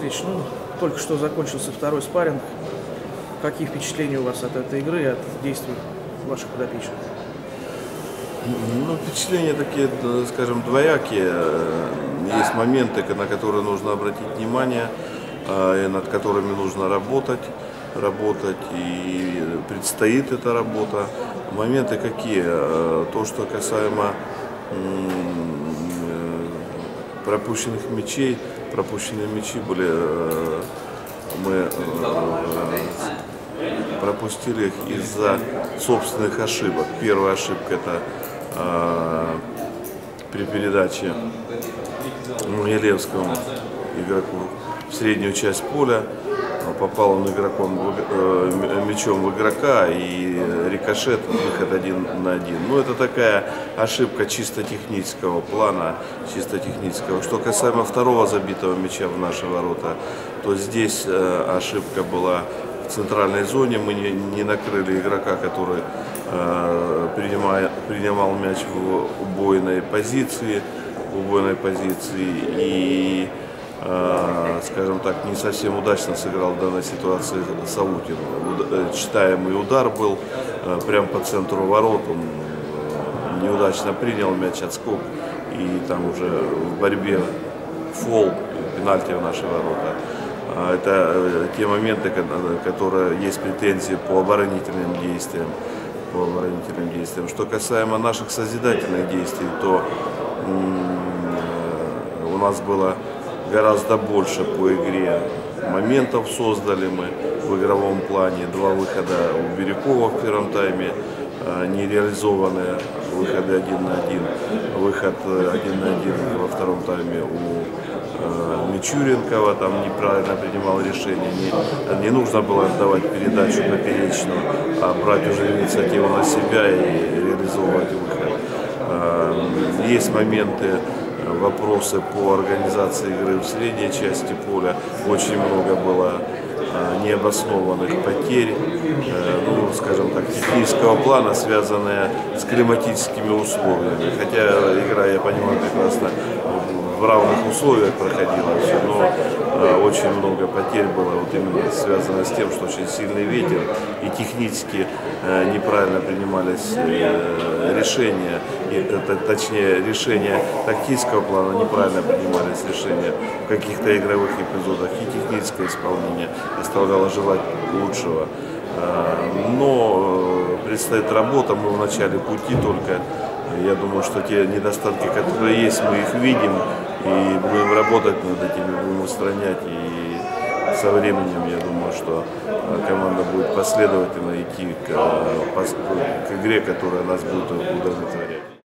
Алексеевич, ну, только что закончился второй спарринг. Какие впечатления у вас от этой игры и от действий ваших подопечных? Ну, впечатления такие, скажем, двоякие. Есть моменты, на которые нужно обратить внимание, и над которыми нужно работать, и предстоит эта работа. Моменты какие? То, что касаемо пропущенных мячей. Пропущенные мячи были, мы пропустили их из-за собственных ошибок. Первая ошибка — это при передаче Могилевскому игроку в среднюю часть поля. Попал он мячом в игрока, и рикошет, выход 1 на 1. Ну, это такая ошибка чисто технического плана, чисто технического. Что касаемо второго забитого мяча в наши ворота, то здесь ошибка была в центральной зоне. Мы не накрыли игрока, который принимал мяч в убойной позиции, и, скажем так, не совсем удачно сыграл в данной ситуации Савутин. Читаемый удар был прямо по центру ворот, он неудачно принял мяч, отскок, и там уже в борьбе фол, пенальти в наши ворота. Это те моменты, которые есть претензии по оборонительным действиям. Что касаемо наших созидательных действий, то у нас было гораздо больше по игре моментов. Создали мы в игровом плане 2 выхода у Бирюкова в первом тайме, нереализованные выходы 1 на 1, выход 1 на 1 во втором тайме у Мичуренкова, там неправильно принимал решение, не нужно было отдавать передачу поперечную, а брать уже инициативу на себя и реализовывать выход. Есть моменты, вопросы по организации игры в средней части поля. Очень много было необоснованных потерь, ну, скажем так, технического плана, связанные с климатическими условиями. Хотя игра, я понимаю прекрасно, в равных условиях проходила все, но очень много потерь было вот именно связано с тем, что очень сильный ветер, и технически неправильно принимались решения, точнее решения тактического плана, неправильно принимались решения в каких-то игровых эпизодах, и техническое исполнение оставляло желать лучшего. Но предстоит работа, мы в начале пути только. Я думаю, что те недостатки, которые есть, мы их видим и будем работать над этими, будем устранять. И со временем, я думаю, что команда будет последовательно идти к игре, которая нас будет удовлетворять.